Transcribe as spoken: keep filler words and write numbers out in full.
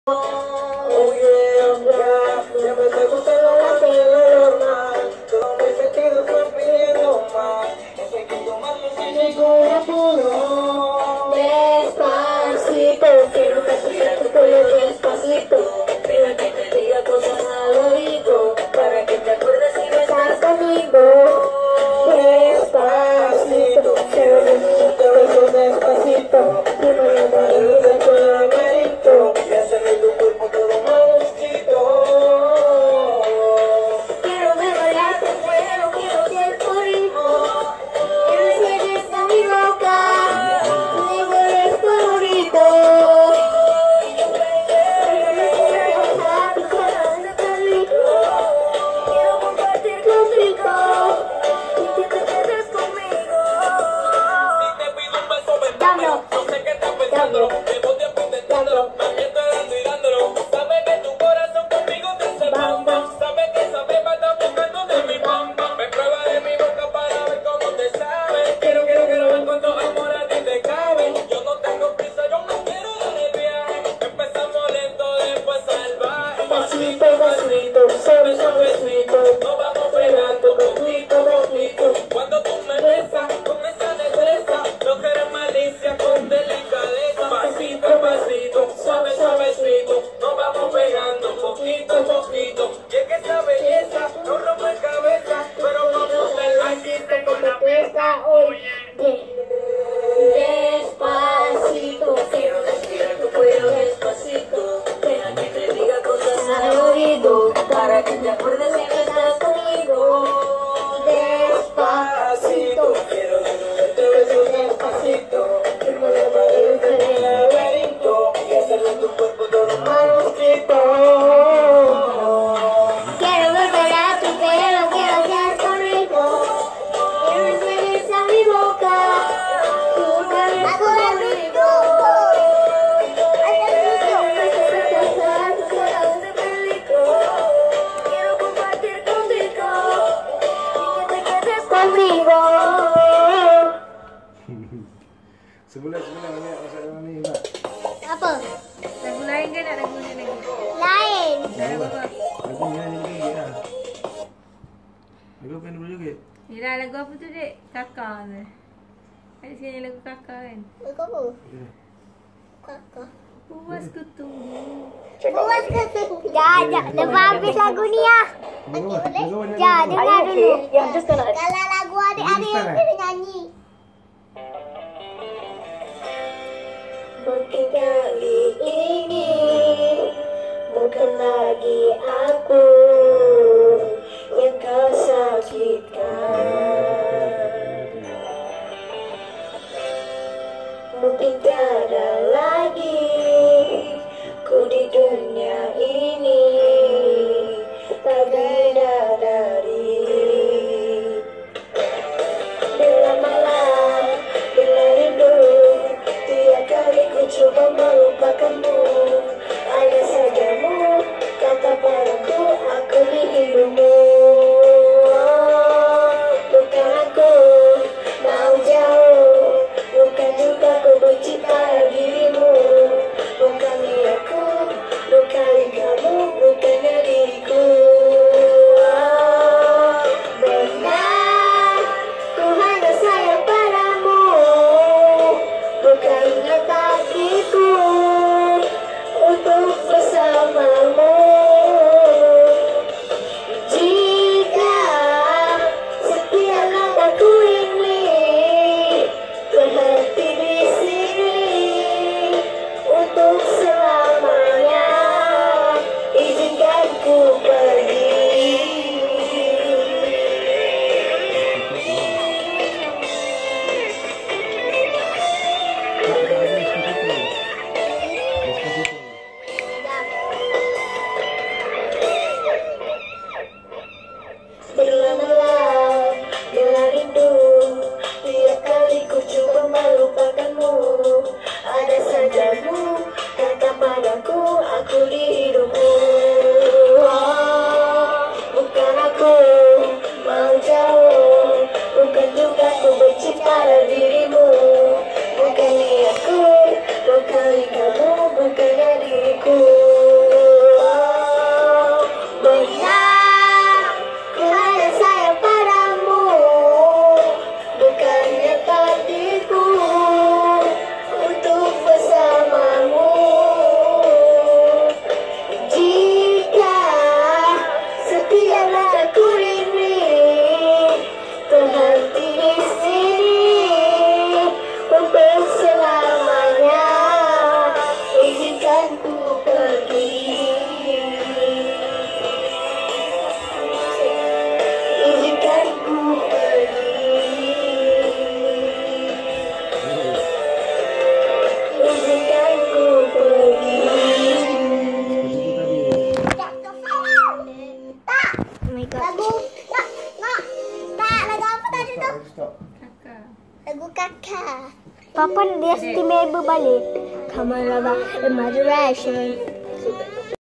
Oh yeah, ya, ya me está gustando más que lo normal. Todos mis sentidos están pidiendo más. Estoy que tomando sin ningún apuro. Despacito, quiero que supiera tu cuello despacito. Quiero que te diga cosas al oído, para que te acuerdes si no estás conmigo. Despacito, quiero decirte besos despacito. Quiero llamar el beso de laberinto y hacerle tu cuerpo todo malosito. Quiero devorarte, pero quiero ser tu ritmo. Quiero ser esta mi boca, tu devorar favorito. Quiero compartir contigo y que te quedes conmigo. Si te pido un beso, ven, Dámelo. no sé qué estás pensando. Llevo tiempo intentándolo, también te dando y dándolo. Sabes que tu corazón conmigo te hace bam bam. Sabes que esa beba está buscando de mi bam bam. Me prueba de mi boca para ver cómo te sabe. Quiero, quiero, quiero ver cuánto amor a ti te cabe. Yo no tengo prisa, yo no quiero dar el viaje. Empezamos lento, después salvaje. Pasito, pasito, suave, suavecito. Nos vamos pegando poquito, poquito. Cuando tú me besas con esa destreza, no quieres malicia con delicadeza. Pasito, pasito, suave, suavecito. Nos vamos pegando poquito, poquito. Y es que esa belleza no rompe cabeza, pero vamos a la Así como te pesa hoy. Despacito, quiero respirar tu cuello despacito. Deja que te diga cosas al oído, para que te acuerdes si no estás conmigo. Despacito, quiero darte besos despacito. Quiero llamar el beso del laberinto y hacerle tu cuerpo todo malosito. quiero volver a tu pelo, quiero ser tu ritmo. Quiero ser esa mi boca, tu cabeza favorito. Quiero compartir contigo y que te quedes conmigo. Semula semula banyak masalah ni mak. Apa? Lagu lain ke nak lagu ni lagi? Lain. Lagu apa? Lagu ni ni lagi ya. Lagu apa yang boleh joget? Ni dah lagu apa tu dek? Kakak tu. Ada sini lagu kakak kan? Lagu apa? Ya. Kakak. Puas ku tunggu. Puas ke tu? Dah, dah. Lepas habis lagu ni ah. Lagu apa? Lagu apa? Ya, dengar dulu. Yeah, I'm just gonna. Kalau lagu adik-adik yang kita nyanyi. Mungkin kali ini bukan lagi aku yang kau sakitkan. Mungkin tiada lagi ku di dunia ini tak bidadari. Bila malam, bila rindu, tiap kali ku coba meluk Lagu nak nak tak lagu apa tadi tu? Stop. Kakak. Lagu kakak. Papa dia istimewa balik. Come on, love in my direction.